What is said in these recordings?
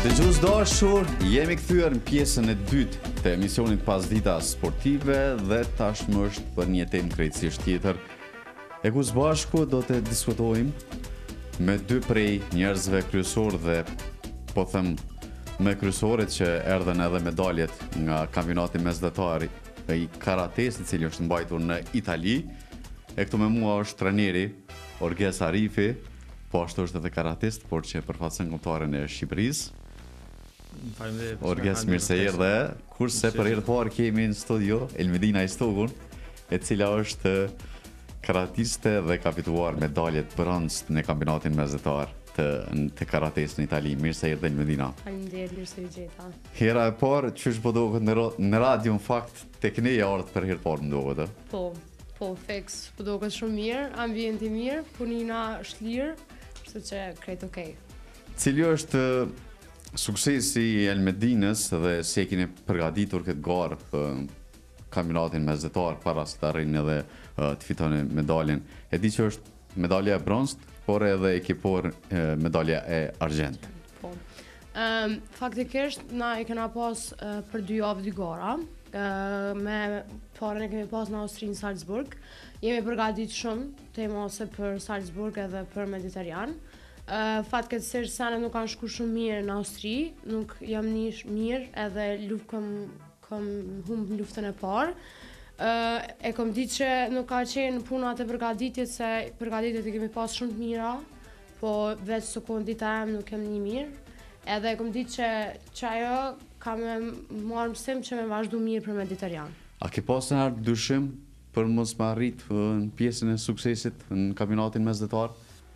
Dëgjues dashur, jemi kthyer në pjesën e dytë të emisionit Pas Dita Sportive dhe tashmë është për një temë krejtësisht tjetër. E ku së bashku do të diskutojmë me dy prej njerëzve kryesor dhe po them me kryesorit që erdhen edhe medaljet nga kampionati mesdatar i karates, i cili është mbajtur në Itali. E këtu me mua është trajneri Orges Arifi, po ashtu është edhe karatist, por që përfaqëson kombëtaren e Shqipërisë. Orges, mirë se erdhe, kurse për herë të parë kemi në studio Elmedina Istogun, e cila është karatiste dhe ka fituar medaljet bronz në kampionatin mesdatar të karates në Itali. Mirë se erdhe Elmedina. Faleminderit, mirë se u gjeta. Hera e parë, çysh po duket në radio, në fakt tek ne ardh për herë të parë më duket. Po, fix, po duket shumë mirë, ambienti mirë, punina është lirë, kështu që krejt okej. Cili është suksesi i Elmedinës dhe si e keni përgatitur këtë garë për kampionatin mesdatar para se të arrini edhe të fitoni medaljen? E di që është medalja e bronz, por edhe ekipor medalja e argjend. Po. Faktikisht na e kena pas për 2 javë 2 gara. Me parën e kemi pas në Austrinë Salzburg. Jemi përgatitur shumë, tema ose për Salzburg edhe për Mediterran. Fatkeqësisht senet nuk kanë shku shumë mirë në Austri, nuk jam nish mirë edhe kam humb luftën e parë. E kom ditë që nuk ka qenë punat e përgatitjes, se përgatitjet e kemi pas shumë të mira, po veç sekondita em nuk kem një mirë. Edhe e kom ditë që ajo ka me marrë mësim që me vazhdu mirë për Mediterran. A ke pas në herë dyshim për mos me arrit në pjesën e suksesit në kampionatin mesdatar?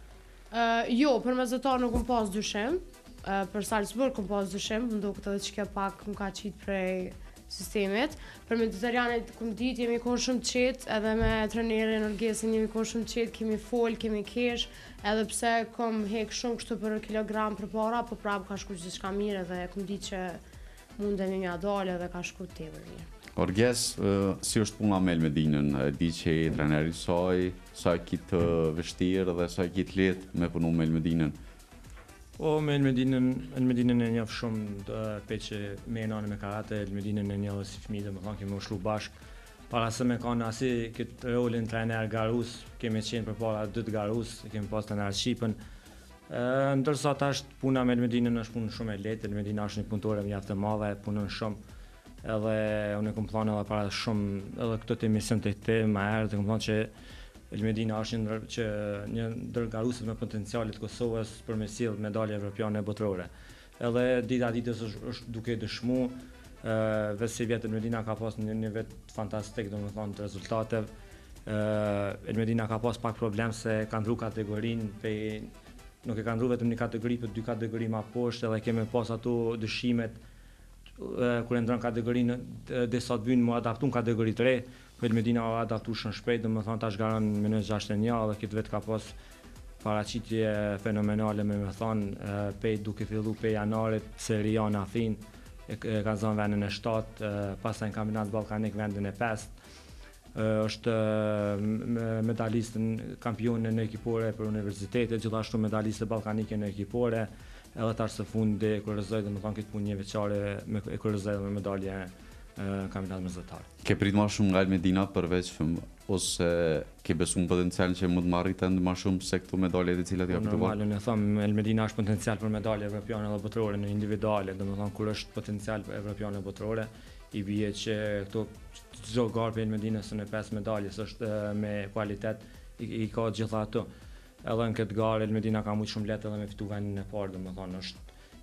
Jo, për mesdatar nuk më pas dyshim, për Salzburg kom pas dyshim, më duket edhe që kjo pak më ka qitë prej sistemit. Për Mediterranit kom ditë jemi konë shumë qetë, edhe me trenerin Orgesin jemi konë shumë qetë, kemi fol, kemi kesh, edhe pse kom hek shumë kështu për kilogram për para, po prapë ka shku gjithçka mirë edhe kom ditë që mundemi mja dalë edhe ka shku tepër mirë. Orges, si është puna me Elmedinën? Di që i treneri sa kitë vështirë dhe sa kitë letë me punu me Elmedinën? Po, me Elmedinën e njëfë shumë pe që me nane me karate, Elmedinën e njëfë si fëmijë, dhe më thonë kemi ushlu bashkë. Para se me kanë asi këtë rolin trener garus, kemi qenë për para 2 garus, kemi pas trener Shqipën. Ndërsa tash puna me Elmedinën është punë shumë e lehtë, Elmedina është një punëtore mjaft e madhe, punën shumë. Edhe unë e kom thonë edhe para shumë, edhe këtë të emision të te më herë, dhe kom thonë që Elmedina është një ndër garuset me potencialit Kosovës për me sjellë medalje evropiane botërore. Edhe dita ditës është duke dëshmu, vetë si vjetë Elmedina ka pas një vetë fantastik, do më thonë, të rezultatev. Elmedina ka pas pak problem se ka ndru kategorinë, nuk e ka ndru vetëm një kategori, për 2 kategori ma poshtë, edhe kemi pas ato dëshimet kur e ndron kategorinë desa të vynë më adaptu në kategori të re, po Elmedina o adaptu shumë shpejt, dhe më thonë tash garan minus 61 dhe këtë vetë ka pas paraqitje fenomenale me thonë pej duke fillu pej janarit, Serie A në Athin, e ka zonë vendin e 7, pastaj në kampionat ballkanik vendin e 5. Është medalist kampion në ekipore për universitete, gjithashtu medaliste ballkanike në ekipore. Edhe tash së fundi e kurrizoj dhe më thonë këtë punë një veçare e kurrizoj me medalje kampionat mesdatar. Ke prit ma shumë nga Elmedina përveç ose ke besu në potencial që mund të marrite më shumë se këtu medaljet e cilat ja fituar? Normal, unë e thëmë, Elmedina është potencial për medalje evropiane dhe botërore në individuale, dhe më thonë kur është potencial për evropiane botërore, i bie që këto çdo garë për Elmedinës në 5 medaljes është me kualitet i ka gjitha ato. Edhe në këtë garë Elmedina ka mujtë shumë letë edhe me fitu vendin e parë, dhe më thonë është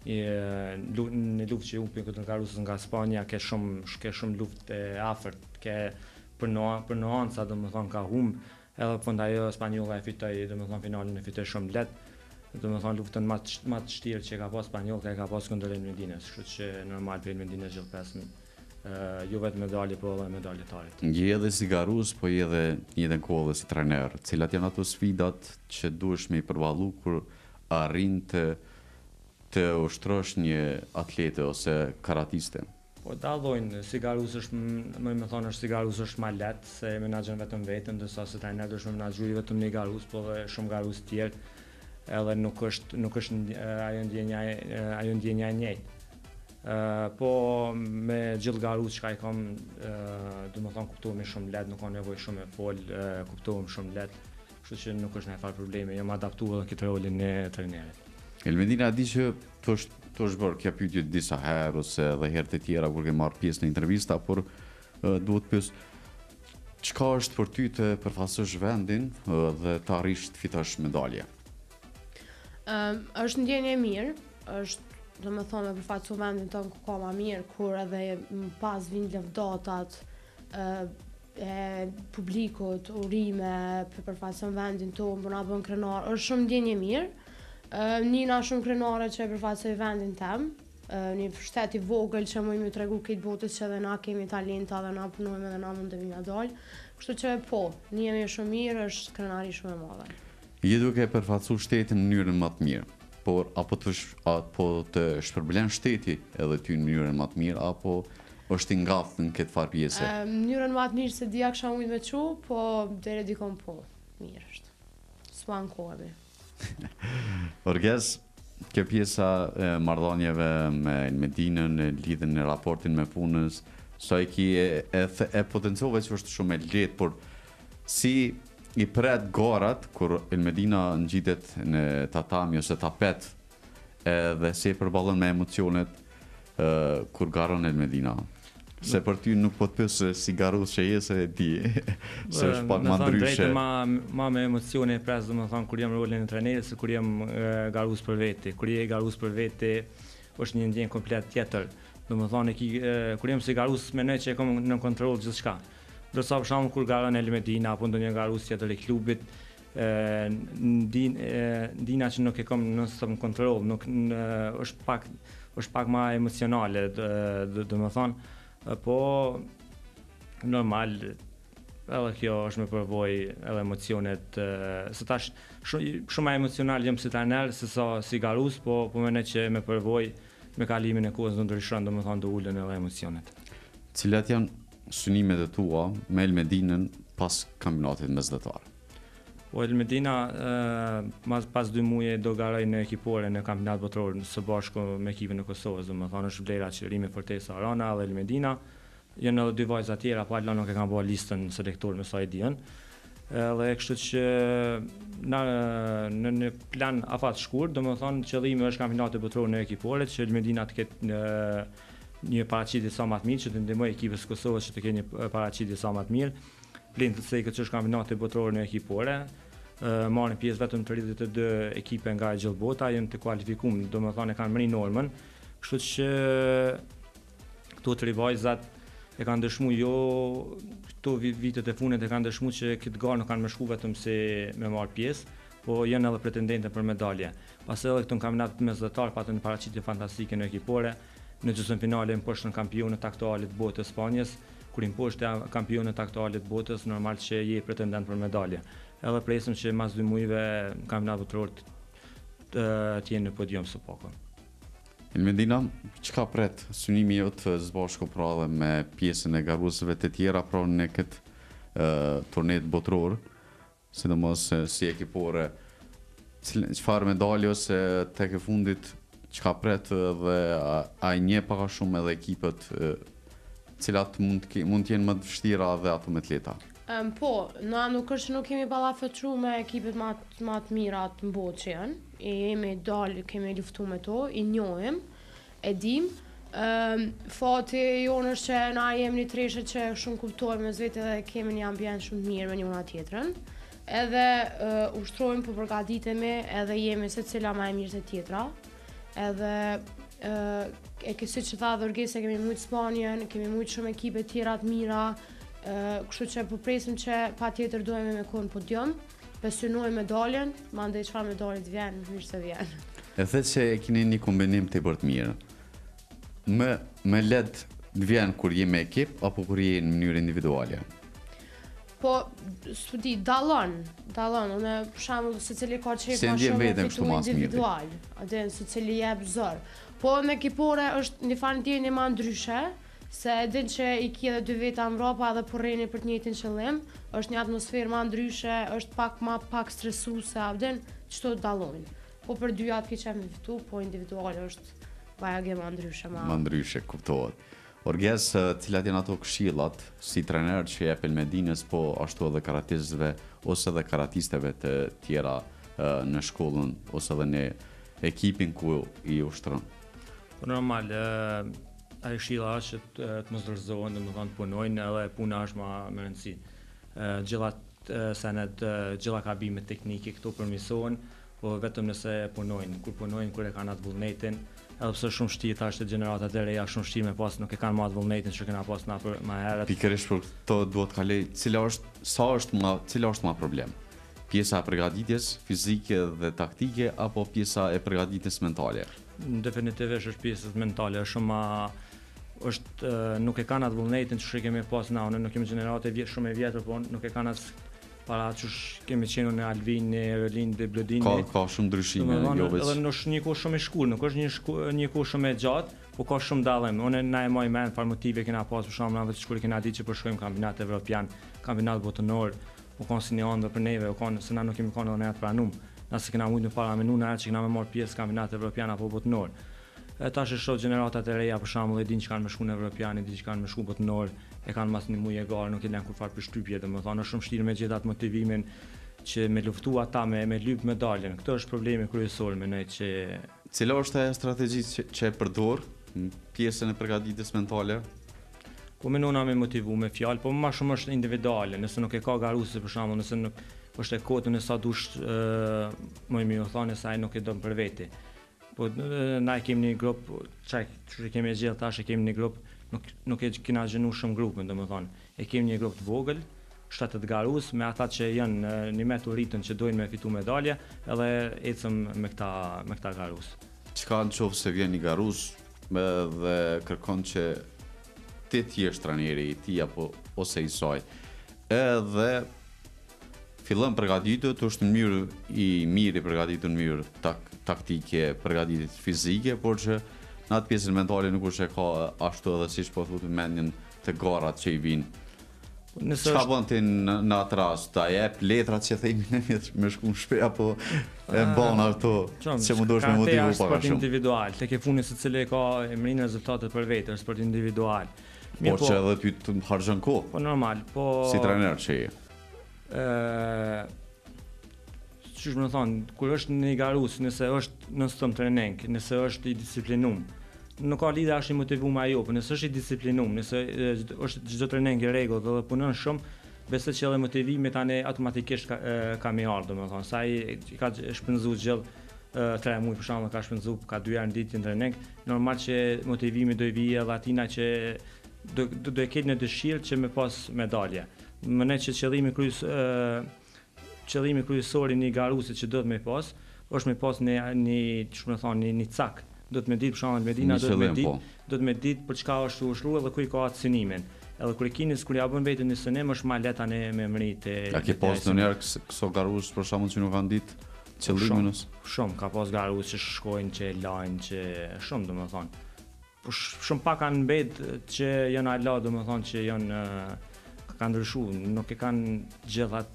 një luftë që humpi këtë garusës nga Spanja, ke shumë luftë e afërt, ke për nuanca, dhe më thonë ka humbë, edhe fund ajo Spanjolla e fitoj, dhe më thonë finalin e fitoj shumë letë, dhe më thonë luftën ma të shtirë që ka pas Spanjolla, ka pas kundër Elmedinës, kështu që normal për Elmedinës gjithë pesën. Jo vetë medalje, po edhe medaljetarit. Je edhe si garus, po je edhe një kohë dhe si trener. Cilat janë ato sfidat që duhesh me i përballu kur arrin të ushtrosh një atlete ose karatiste? Po dallojnë, si garus është, më thonë është si garus është ma letë, se menaxhon vetëm vetën, ndërsa si trener duhesh me menaxhui vetëm një garus, po dhe shumë garus tjerë. edhe nuk është ajo ndjenja e njëjtë. Po me gjithë garus që ka i kam, do më thonë kuptohemi shumë lehtë, nuk ka nevojë shumë e fol, kuptohem shumë lehtë, kështu që nuk është ndonjë problemi, jam adaptuar edhe këtë rolin e trajnerit. Elmedina, di që të është bërë kjo pyetje disa herë ose edhe herë të tjera kur ke marrë pjesë në intervista, por duhet pyes çka është për ty të përfaqësosh vendin dhe të arrish të fitosh medalje? Është ndjenje e mirë, është do me thonë me përfaqësu vendin tonë ku ka ma mirë, kur edhe pas vinë lëvdatat e publikut, urime, për përfaqëson vendin tonë, për na bën krenar, është shumë ndjenje mirë. Nina shumë krenare që e përfaqësoj vendin tem, një shtet i vogël që mujmë ju tregu këtë botës që edhe na kemi talenta dhe na punojmë edhe na mundemi na dalë. Kështu që po, një jemi shumë mirë, është krenari shumë e madhe. Je duke përfaqësu shtetin në mënyrën më të mirë, por apo të shpërblen shteti edhe ty në mënyrën më të mirë, apo është i ngathë në këtë farë pjese? Mënyrën më të mirë se dia kisha mujt me çu, po deri dikon po, mirë është. S'po ankohemi. Orges, kjo pjesa e marrëdhënieve me Elmedinën, lidhen në raportin me punës, sa e potencove që është shumë e lehtë, por si i pret garat kur Elmedina ngjitet në tatami ose tapet, edhe si e përballon me emocionet kur garon Elmedina. Se për ty nuk po të pyesë si garus që je, se e di, se është pak ma ndryshe. Ma me emocione e pres, do më thonë, kur jem rolin e trenerit, se kur jem garus për vete. Kur je garus për vete, është një ndjenjë komplet tjetër. Do më thonë, kur jem si garus, menoj që e kom në kontrol gjithë shka. Dërsa për shembull kur garon Elmedina, apo ndonjë garus tjetër i klubit, ndina që nuk e kom në kontrol, është pak ma emocionale, do më thonë. Po normal edhe kjo është me përvoj edhe emocionet se tash shumë emocional jam si trajner se sa si garus, po mendoj që me përvoj me kalimin e kohës do ndryshon, domethënë do ulen edhe emocionet. Cilat janë synimet e tua me Elmedinën pas kampionatit mesdhetar? Po Elmedina pas 2 muaj do garoj në ekipore në kampionat botror së bashku me ekipin e Kosovës, domethënë është vlera që Rimi Fortesa Arana dhe Elmedina. Janë edhe 2 vajza tjera, po ala nuk e kanë bërë listën selektor me sa e diën. Dhe kështu që në plan afat shkurt, domethënë qëllimi është kampionati botror në ekipore, që Elmedina të ketë një paraqitje sa më të mirë, që të ndihmojë ekipës së Kosovës që të ketë një paraqitje sa më të mirë. Plenë të thekë që është kampionati botror në ekipore, marrin pjesë vetëm 32 ekipe nga gjithë bota, janë të kualifikuar, domethënë e kanë mri normën, kështu që këto 3 vajzat e kanë dëshmuar këto vitet e fundit e kanë dëshmuar që këtë garë nuk kanë më shku vetëm se me marr pjesë, po janë edhe pretendente për medalje. Pastaj edhe këtu në kampionatin mesdhetar patën një paraqitje fantastike në ekipore, në gjysmëfinale poshtë kampionët aktualit të botës Spanjës, kur imposhtë kampionët aktualit botës, normal që je pretendent për medalje. Edhe presim që mas 2 muajve kampionat botror të jenë në podium së paku. Elmedina, çka pret synimi jot së bashku pra edhe me pjesën e garusëve të tjera pra në këtë turnet botror, sidomos si ekipore, çfarë medalje ose tek e fundit çka pret dhe ai një pak a shumë edhe ekipet cilat mund të jenë më të vështira dhe ato më të lehta. Po, na nuk është që nuk kemi ballafaqu me ekipet më të mira të botë që janë. Jemi dalë, kemi luftu me to, i njohim, e dim. Fati jonë është që na jemi një treshe që shumë kuptojmë me vetë dhe kemi një ambient shumë të mirë me njëra tjetrën. Edhe ushtrojmë, po përgatitemi, edhe jemi secila më e mirë se tjetra. Edhe siç tha Orgesa, kemi shumë Spanjën, kemi shumë ekipe tjera të mira. Kështu që po presim që patjetër duhemi me kohën podium, besunojmë medaljen, mandej çfarë medalje të vjen, mirë se vjen. E the se e keni një kombinim tepër të mirë. Më lehtë të vjen kur je me ekip apo kur je në mënyrë individuale? Po, studi, dallon, unë për shembull secili ka çek më shumë fitu individual, atë secili jep zor. Po me ekipore është një farë ndjenje më ndryshe, se e din që i ki edhe 2 veta mbrapa edhe po rreni për të njëjtin qëllim, është një atmosferë më ndryshe, është pak stresuese, a din çto dallojnë. po për dy javë që me fitu, po individual është baja ma ndryshe Ma ndryshe, kuptohet. Orges, cilat janë ato këshillat si trener që jep Elmedinës, po ashtu edhe karatistëve ose edhe karatisteve të tjera në shkollën ose edhe në ekipin ku i ushtron? Po normal, ai këshilla është që të mos dorëzohen, domethënë të punojnë edhe puna është më rëndësi. Gjëlla gabimet teknike këto përmirësohen, po vetëm nëse punojnë. Kur punojnë, kur e kanë atë vullnetin, edhe pse shumë vështirë thashë gjeneratat e reja shumë vështirë me pas, nuk e kanë më atë vullnetin që kena pas na për më herët. Pikërisht për këto duhet të kaloj, cila është më problem? Pjesa e përgatitjes fizike dhe taktike apo pjesa e përgatitjes mentale? Definitivisht është pjesa mentale, nuk e kanë atë vullnetin që kemi pas na, ne nuk kemi gjenerate shumë e vjetër, po nuk e kanë atë para që kemi qenë në Alvin, në Erlin, në Blodini. Ka shumë ndryshime në Jovec. Edhe është një kohë shumë e shkurtër, nuk është një kohë shumë e gjatë, po ka shumë dallim. Unë na e moj mend par motive kena pas për shembull vetë kur kena ditë që po shkojmë kampionat evropian, kampionat botëror, u kanë si një ëndër për neve, u kanë se na nuk kemi kanë ne atë pranum. Na se kena mujtë në para minuta që kena më marr pjesë kampionat evropian apo botëror. Tash e shoh gjeneratat e reja për shembull e din që kanë më shku në evropian, e din që kanë më shku botëror, e kanë mas një muj e garë, nuk e lënë kur fare për shtypje, domethënë është shumë vështirë me gjetë atë motivimin që me luftu ata me lyp medaljen. Këtë është problemi kryesor me ne që Cila është ajo strategji që e përdor në pjesën e përgatitjes mentale? Po mendona me motivu me fjalë, po më shumë është individuale, nëse nuk e ka garuesi për shembull, nëse nuk është e kotën e sa dush më mirë thonë se ai nuk e don për veti. Po na kemi një grup, çfarë kemi gjellë tash, kemi një grup, nuk e kena gjenu shumë grupin, domethënë. E kemi një grup të vogël, 7 garues me ata që janë në metoditën që dojnë me fitu medalje, edhe ecëm me këta garues. Çka nëse vjen një garues dhe kërkon që ti jesh trajneri i tij apo ose i saj, edhe fillon përgatitet, është në mirë i përgatitur në mënyrë taktike, përgatitje fizike, por që në atë pjesën mentale nuk është e ka ashtu edhe siç po thotë mendjen të garat që i vinë. Çka bën ti në atë rast? Ta jep letrat që themi ne me shku në shtëpi apo e bën ato që mundosh me motivu pak sport individual, tek e funi secili ka emrin rezultatet për vetë, sport individual. Po që edhe ty të harxhon kohë. Po normal, po si trajner që je. Çish më thon, kur është një garues, nëse është në stom trening, nëse është i disiplinuar, nuk ka lidhje as i motivuar ajo, por nëse është i disiplinuar, nëse është çdo trening i rregullt dhe punon shumë, besoj që edhe motivimi tani automatikisht ka më ardhur, domethënë, sa ai ka shpenzuar gjallë 3 muaj për shembull, ka shpenzuar ka 2 herë në ditë në trening, normal që motivimi do i vijë edhe atina që do e ketë në dëshirë që me pas medalje. Më ne që qëllimi kryesor i një garuesit që do të më pas, është me pas një cak. Do të më ditë për shembull Medina, do të më ditë për çka është ushruar dhe ku i ka atë synimin. Edhe kur kur ja bën veten në synim është më lehtë ne me mritë. A ke pas ndonjëherë këso garues për shembull që nuk kanë ditë qëllimin? Shumë ka pas garues që shkojnë, që lajnë, që shumë domethënë. Po shumë pak kanë mbet që janë ala, domethënë që janë kanë ndryshuar, nuk e kanë gjithë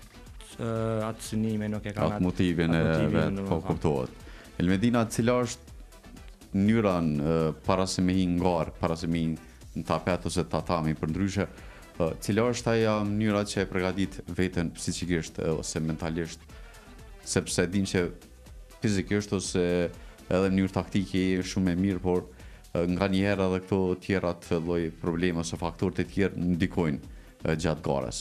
atë synime, nuk e kanë atë motivin e vet, po kuptohet. Elmedina, cila është mënyra para se me hi ngar, para se me hi në tapet ose tatami për ndryshe, cila është ajo mënyra që e përgatit veten psikikisht ose mentalisht, sepse din që fizikisht ose edhe mënyrë taktike je shumë e mirë, por nga njëherë edhe këto tjera të lloj probleme ose faktorë të tjerë ndikojnë gjatë garës.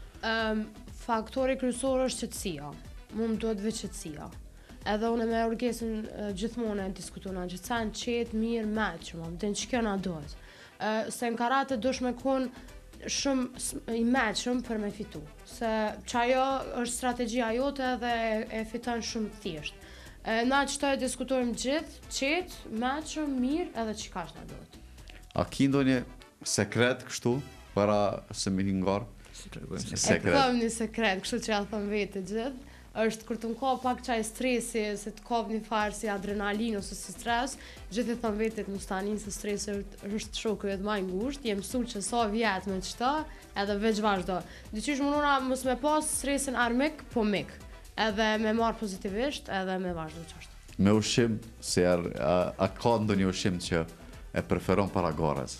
Faktori kryesor është qetësia. Mu më duhet vetë qetësia. Edhe unë me Orgesën gjithmonë diskutona që sa në qetë mirë meqë, më dhe në që kjo nga duhet. Se në karate dush me konë shumë i meqëm për me fitu. Se që ajo është strategjia jote dhe e fiton shumë thjesht. Na që të diskutojmë gjithë, qetë, meqëm, mirë edhe që ka është nga duhet. A ki ndonjë sekret kështu para se me hingarë? E kam një sekret, kështu që ja thëmë vetë gjithë, është kur të më ka pak qaj stresi, se të kap një farë si adrenalin ose si stres, gjithë i thëmë vetë të më stanin se stresi është shoku edhe ma ngusht, jem mësu që sa vjetë me qëta, edhe veç vazhdo. Dyqysh mënuna mos me pas stresin armik, po mik. edhe me marrë pozitivisht, edhe me vazhdu qashtu. Me ushqim, se a ka ndonjë ushqim që e preferon para garës?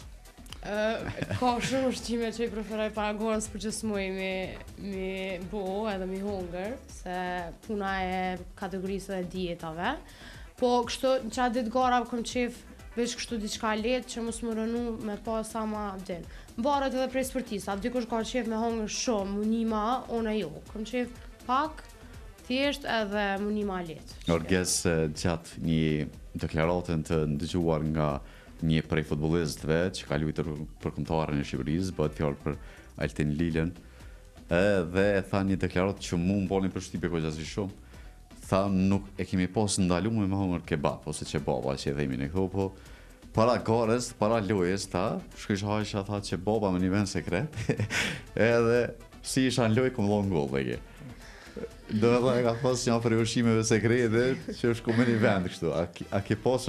Ka shumë ushqime që i preferoj para garës për që s'muj mi bo edhe mi hunger, se puna e kategorisë dhe dietave. Po kështu, në qatë ditë gara kom qef veç kështu diçka letë që mos më rënu me pas sa ma din. Mbarët edhe prej sportista, dikush ka qef me hunger shumë, munima, ona jo. Kom qef pak, thjesht edhe munima letë. Orges gjatë një deklaratën të ndëgjuar nga një prej futbolistëve që ka luajtur për kombëtarën e Shqipërisë, bëhet fjalë për Altin Lilën, dhe e tha një deklaratë që mu më bani përshtypje goxha shumë. Tha nuk e kemi pas ndaluar me hunger kebab ose çebaba që e themin ne këtu, po para garës, para lojës ta, shkoj hajsha tha çebaba me një vend sekret. Edhe si isha në lojë kom dhënë gol dhe do të thonë ka pas një prej ushqimeve sekrete që është ku me një vend kështu. A ke pasur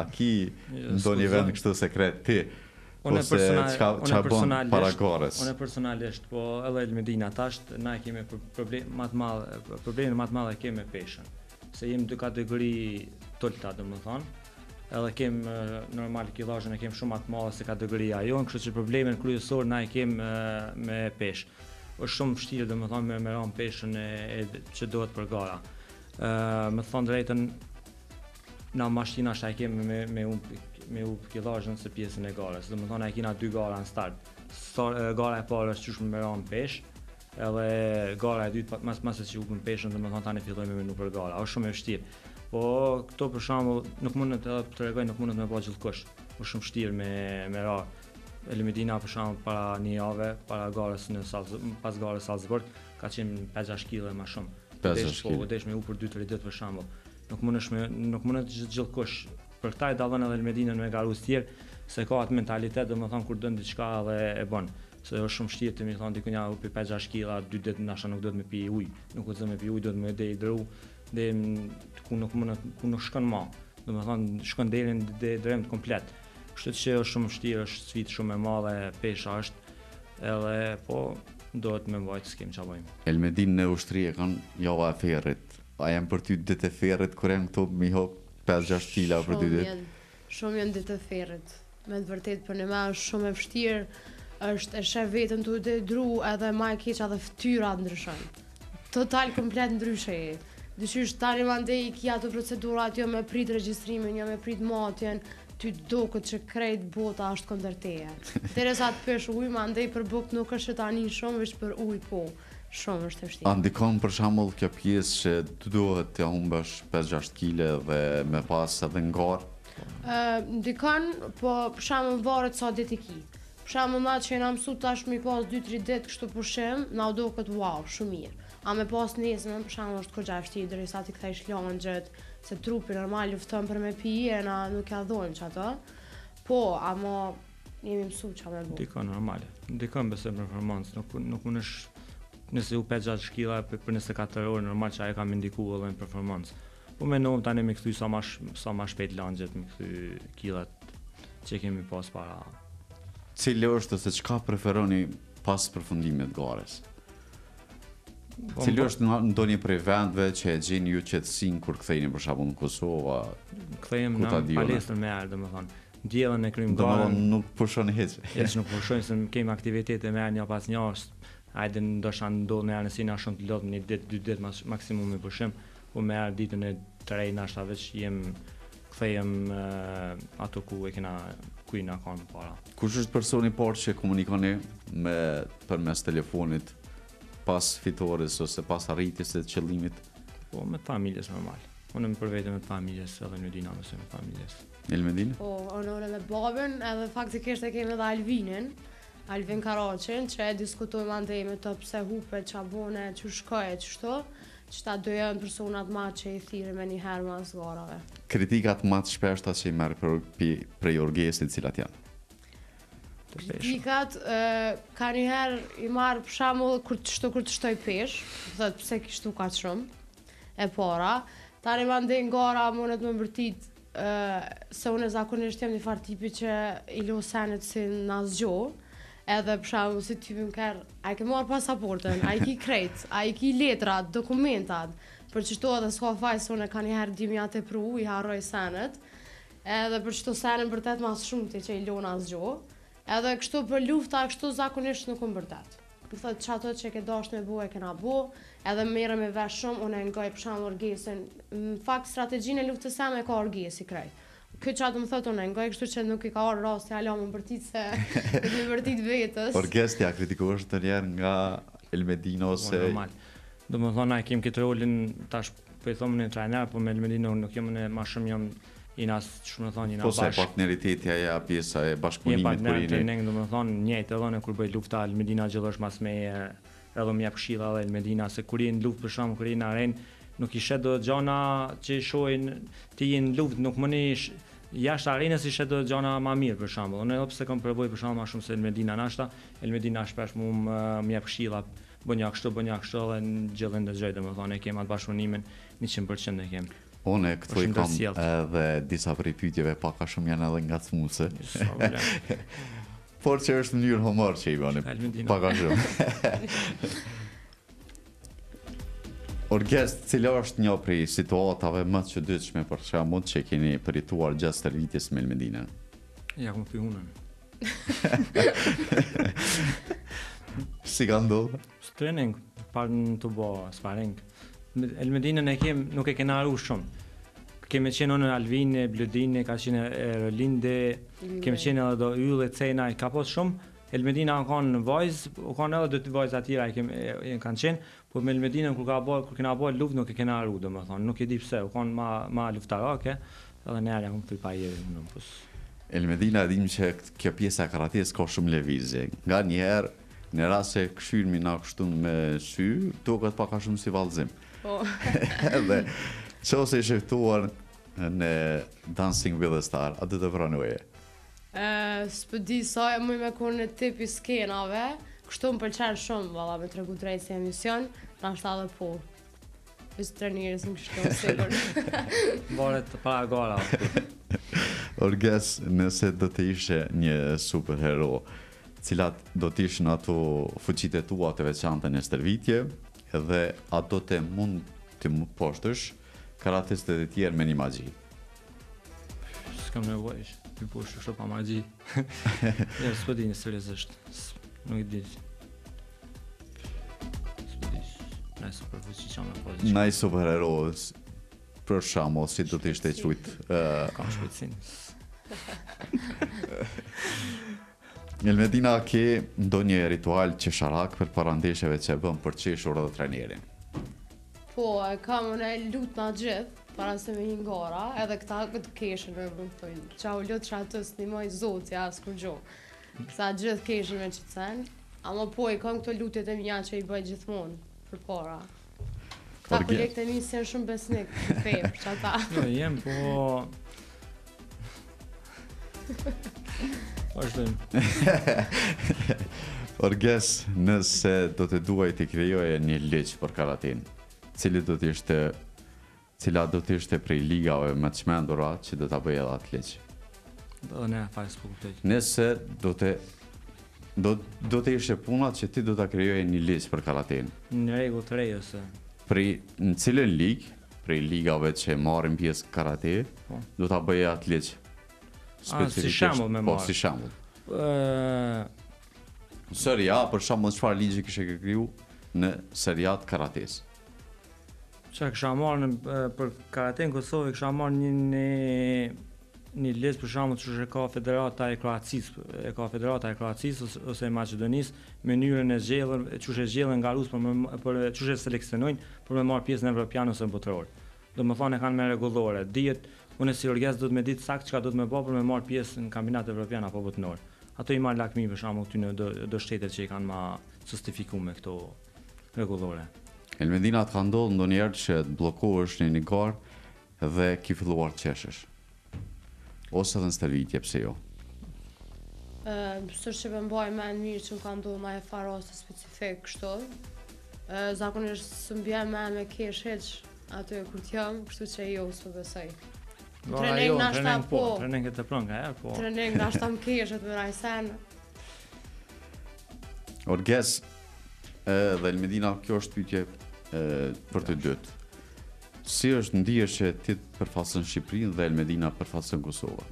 ndonjë vend kështu sekret ti? Ose çka bën para garës? Unë personalisht, po edhe Elmedina tasht, na kemi problemin më të madh e kemi me peshën. Se jemi dy kategori tolta, domethënë. Edhe kem normal killazhin e kem shumë më të madh se kategoria jonë, kështu që problemin kryesor na e kem me peshë. Është shumë vështirë domethënë me ran peshën që duhet për gara. Me thënë drejtën, na mashina shta e kemi me killazhin se pjesën e garës. Domethënë e kena dy gara në start. Gara e parë është çush me ran peshë, edhe gara e dytë mas që upën peshën, domethënë tani fillojmë me menu për gara. Është shumë e vështirë. Po këto për shembull nuk mundet të tregoj, nuk mundet me bëj gjithkush. Është shumë vështirë me ra. Elmedina për shembull para një jave, para garës pas garës Salzburg, ka qenë 5-6 kg më shumë. 5-6 kg. Po desh me u për 2-3 ditë për shembull. Nuk mundet gjithkush. Për këtë e dallon edhe Elmedinën me garuz tjerë, se ka atë mentalitet, domethënë kur don diçka edhe e bën. Se është shumë vështirë të më thon diku ja u pi 5-6 kg 2 ditë ndoshta nuk duhet me pi ujë. Nuk do të me pi ujë, duhet me dehidru, dhe ku nuk shkon më. Domethënë shkon deri komplet. Kështu që është shumë vështirë, është sfidë shumë e madhe, pesha është, edhe po duhet me mbajtë s'kem ç'a bëjmë. Elmedin në ushtri e kanë java e ferrit. A janë për ty ditë e ferrit kur janë këtu mi hop 5-6 kg për 2 ditë? Shumë janë ditë e ferrit. Me të vërtetë për ne është shumë e vështirë, është e sheh veten tu dru edhe më e keq edhe fytyrat ndryshojnë. Total komplet ndryshe. Dyqysh tani mandej ki ato procedurat, jo me prit regjistrimin, jo me prit matjen, ty duket që krejt bota është kundër teje. Derisa të pesh ujë, mandej për buk nuk është tani shumë, veç për ujë po. Shumë është e vështirë. A ndikon për shembull kjo pjesë që të duhet të humbësh 5-6 kg dhe me pas edhe ngar? Ndikon, po për shembull varet sa ditë ki. Për shembull na që na mësu tash mi pas 2-3 ditë kështu pushim, na duket wow, shumë mirë. A me pas nesër, për shembull është goxha e vështirë derisa ti kthesh lëngjet, se trupi normal lufton për me pije, na nuk ja dhojmë çato. Po, ama jemi mësuar çfarë me bëj. Ndikon normale. Ndikon besoj në performancë, nuk mundesh nëse u 5-6 kg për 24 orë normal që ai ka më ndikuar edhe në performancë. Po mendoj tani me kthy sa më shpejt lëngjet, me kthy killat që kemi pas para. Cili është ose çka preferoni pas përfundimit të garës? Cili është ndonjë prej vendeve që e gjeni ju qetësinë kur ktheheni për shembull në Kosovë? Kthehem në palestrën me erë, domethënë. Diellën e kryjm garën. Domethënë nuk pushoni hiç. Nuk pushojmë se kemi aktivitete me erë një pas njës. Hajde ndoshta ndodh me erë nëse na shumë të lodh një ditë, 2 ditë maksimum me pushim, po me erë ditën e 3 nashta veç kthehem ato ku e kena ku na kanë para. Kush është personi i parë që komunikoni përmes telefonit pas fitores ose pas arritjes së qëllimit? Po me familjes normal. Unë për vete me familjes, edhe në Dinamo se me familjes. Elmedin? Po, unë me babën, edhe faktikisht e kemi edhe Alvinin, Alvin Karaqin, që e diskutojmë andej me të pse hupe, qa bone, që shkoje, që shto, që ta do janë personat ma që i thirë me një herë mas garave. Kritikat ma të shpeshta që i merë prej orgesit cilat janë? Kritikat, ka njëherë i marrë për shembull kur të shtoj pesh, thot pse kishtu ka shumë, e para. Tani mandej ngara mundet më mbërtit, se unë zakonisht jam një farë tipi që i lo senet si në asgjo, Edhe për shembull si ty më kërë, a i ke marrë pasaportën, a i ki krejt, a i ki letrat, dokumentat, për qështu edhe s'ka faj se unë ka njëherë 2000 pru, i harroj senet, edhe për qështu senin bërtet mas shumë ti që i lona asgjo, edhe kështu për lufta, kështu zakonisht nuk më bërtet. Më thëtë që ato që ke dasht me bo e kena bo, edhe merë me vesh shumë, unë e ngaj për shembull orgesin, në fakt strategjinë e luftës seme ka orgesi krejt. Këtë që atë më thëtë unë e ngaj, kështu që nuk i ka orë rasti hala më bërtit se më bërtit vetës. Orges t'ja kritikosh të njerë nga Elmedina ose... Normal. Do më thonë, kem këtë rolin, tash për i thomë në trajner, po me Elmedina nuk jam në ma shumë jam inas, që më thonë, ina bashkë. Po se partneriteti ja pjesa e bashkëpunimit për partner trening, do më thonë, njëjtë edhe në kur bëj lufta, Elmedina gjithësh mas me edhe më jap këshilla dhe Elmedina, se kur i në luft për shumë, kur i në arenë, nuk i shet do gjana që shohin ti në luft, nuk më jashtë arenës i shet do gjana ma mirë për shembull. Unë edhe pse kam përvojë për shembull ma shumë se Elmedina nashta, Elmedina shpesh më jap këshilla, bën ja kështu dhe në gjithë ndëgjoj, domethënë e kem atë bashkëpunimin 100% e kem. Unë këtu i kam edhe disa prej pyetjeve pak a shumë janë edhe ngacmuese. Por që është në mënyrë humor që i bëni. Pak a shumë. Orges, cila është një prej situatave më të çuditshme për shembull që keni përjetuar gjatë stërvitjes me Elmedinën? Ja, ku më hunën. Si ka ndodhur? Trening, par në të bo, sparing. Elmedinën nuk e kena arru shumë. Kemi qenë në Alvine, Bludine, ka qenë Rolinde, kemi qenë edhe do Ylle, Cena, ka pas shumë. Elmedina kanë në vajzë, kanë edhe dy vajzë atira kanë qenë, por me Elmedinën kur kena bërë luftë nuk e kena arru, domethënë, nuk e di pse, kanë ma luftarake, edhe ne jam këtu pa jeri unë. Elmedina dim që kjo pjesa e karates ka shumë lëvizje. Nga njëherë në rast se këshyrmi na kështun me sy, duket pak a shumë si vallëzim. Po. Edhe çose e sheftuar në Dancing with the Star, atë të pranoje. S'po di sa e më konë në tipi skenave, kështu më pëlqen shumë valla me tregu drejt si emision, nashta edhe po. Is trajnerës në kështu sigur. Varet para gara. Orges, nëse do të ishe një superhero, cilat do të ishin ato fuqitë tua të veçanta në stërvitje, dhe ato të mund të më poshtësh karatistët e tjerë me një magji. S'kam nevojsh, të poshtë kështu pa magji. Ja, s'po di në seriozisht. Nuk i di. S'po di. Naj superfuqi që me pozë. Naj superhero, për shembull, si do të ishte quajt? Kam shpejtësinë. Elmedina, ke ndonjë ritual qesharak për parandeshjeve që bën për qeshur edhe trajnerin? Po, e kam unë lut na gjithë, para se me hinë gara, edhe këta këtë keshën me më thujnë. Qa u lutë që atë s'nimoj zotja, s'kur gjo. Këta gjithë keshën me qëtësen, ama po i kam këto lutjet e mja që i bëj gjithmonë, për para. Këta kolegët e mi si janë shumë besnik, në fejë, për që ata. Jo, jem, po... Orges, nëse do të duaj të krijoje një ligj për karatin, cila do të ishte prej ligave më të çmendura që do ta bëjë edhe atë ligj? Dhe ne fal s'po kuptoj. Nëse do të ishte puna që ti do ta krijoje një ligj për karatin. Në rregull të re ose Në cilën ligë, prej ligave që marrin pjesë karate, do ta bëjë atë ligj? Si shembull me marrë. Po, si shembull. Seria, për shembull, çfarë ligji kishe kriju në seriat karates? Çka kisha marrë për karate në Kosovë, kisha marrë një ligj për shembull që ka Federata e Kroacisë, ose e Maqedonisë, mënyrën e zgjedhur, çush e zgjedhën nga Rusë për çush e seleksionojnë për me marrë pjesë në evropian ose botëror. Domethënë kanë me rregullore, dihet unë si Orges do të më ditë saktë çka do të më bëj për me marrë pjesë në kampionat evropian apo botëror. Ato i marr lakmi për shembull këty në do shtetet që i kanë ma justifikuar me këto rregullore. Elmedina, të ka ndodhur ndonjëherë që të bllokohesh në një garë dhe ki filluar të qeshësh? Ose edhe në stërvitje, pse jo? Sër që mbaj me në mirë që më ka ndodhur ma e farose specifik kështu. Zakonisht së mbjen me kesh heq aty kur t'jam, kështu që jo s'po besoj. Trening nashta po. Trening të pron nga herë po. Trening nashta më keshet me rajsen. Orges dhe Elmedina, kjo është pyetje për të dytë. Si është ndihesh që ti përfaqëson Shqipërinë dhe Elmedina përfaqëson Kosovën?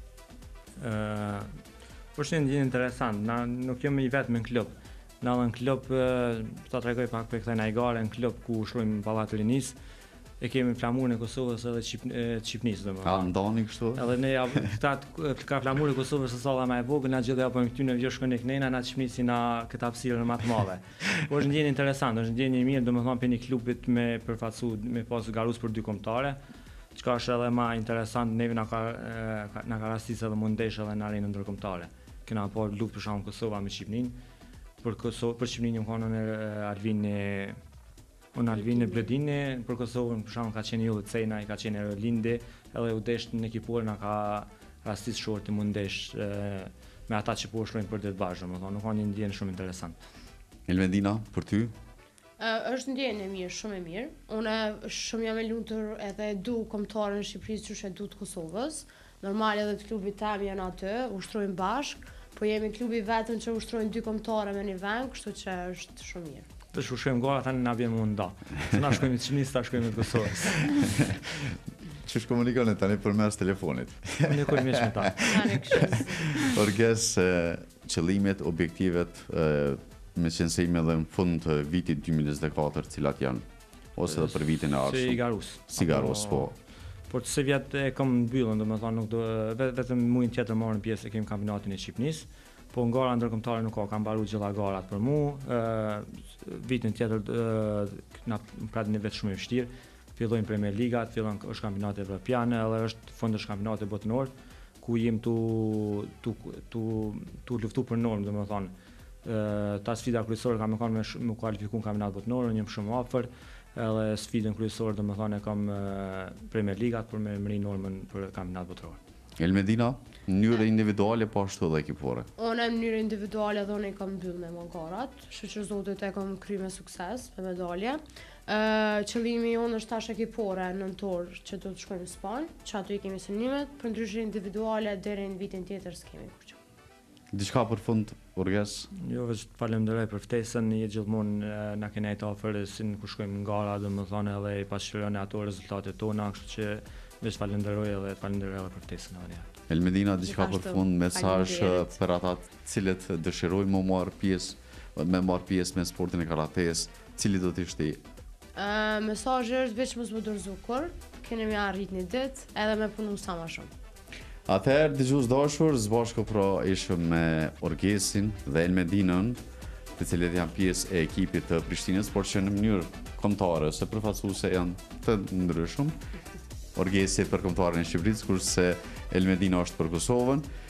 Është një ndjenjë interesant. Na nuk jemi vetëm në klub. Na në klub, ta tregoj pak për këtë ngare, në klub ku ushtrojmë Pallatin e Rinisë, e kemi flamurin e Kosovës edhe Shqipnisë domethënë. A ndani kështu? Edhe ne ka flamurin e Kosovës së salla më e vogël, na gjithë apo këty në vjo shkon e kënena, na Shqipnisë na këtë hapësirën më të madhe. Po është një ndjenjë interesante, është një ndjenjë e mirë domethënë për një klubit me përfaqësu, me pas garus për dy kombëtare. Çka është edhe më interesant, neve na ka rastisë edhe mundesh edhe në arenën ndërkombëtare. Kena po luftë për shkak Kosova me Shqipërinë. Për Shqipërinë jam kanë Alvin e Bledini, për Kosovën për shkak ka qenë Julli Cejna, ka qenë Linde, edhe u desh në ekipor na ka rastis shorti mundesh me ata që po ushtrojnë për ditë bashkë, domethënë nuk ka një ndjenjë shumë interesant. Elmedina, për ty? Është ndjenjë e mirë, shumë e mirë. Unë shumë jam e lumtur edhe du kombëtarën e Shqipërisë që e du të Kosovës. Normal edhe të klubit tam janë aty, ushtrojnë bashkë, po jemi klubi vetëm që ushtrojnë dy kombëtare me një vend, kështu që është shumë mirë. Të shushojmë gara, tani na vjen mund da. Se na shkojmë të Shqipnisë, ta shkojmë të Kosovës. Ç'është komunikoni tani përmes telefonit? Komunikojmë me ta. Tani kështu. Orges, qëllimet, objektivet, me qenë se ime edhe në fund të vitit 2024, cilat janë, ose edhe për vitin e ardhshëm. Si garus, po. Por se vjet e kam mbyllën, domethënë nuk do vetëm muin tjetër marrën pjesë e kemi kampionatin e Shqipnisë. Po gara ndërkombëtare nuk ka, kam mbaruar gjitha garat për mua. Vitin tjetër na pranë një vit shumë i vështirë. Fillojnë Premier Liga, është kampionati evropian, edhe është fundësh kampionati botëror, ku jem tu luftu për normë, domethënë. Ta sfida kryesore kam qenë me kualifikuar në kampionat botëror, jam shumë afër. Edhe sfidën kryesore domethënë kam Premier Liga për me mri normën për kampionat botëror. Elmedina, në mënyrë individuale po ashtu edhe ekipore. Unë në mënyrë individuale dhe unë i kam mbyll me garat, që zotit e kam kry me sukses, me medalje. Qëllimi jonë është tash ekipore nëntor që do të shkojmë në Spanjë, që aty i kemi sënimet, për ndryshe individuale deri në vitin tjetër s'kemi kurqë. Diçka për fund, Orges? Jo, vetëm falenderoj për ftesën, je gjithmonë na keni të ofër si kur shkojmë në gara, domethënë edhe i pasqyroni ato rezultatet tona, kështu që veç falenderoj edhe për ftesën edhe. Elmedina, diçka për fund, mesazh për ata cilët dëshirojnë me marr pjesë me sportin e karates, cili do të ishte? Mesazhi është veç mos më dorëzu kur, keni më arrit një ditë edhe me punu sa më shumë. Atëherë, dëgjues dashur, zbashku pra ishëm me Orgesin dhe Elmedinën, të cilët janë pjesë e ekipit të Prishtinës, por që në mënyrë kombëtare, se përfaqësuese janë të ndryshëm. Orgesi për kombëtarën e Shqipërisë, kurse Elmedina është për Kosovën.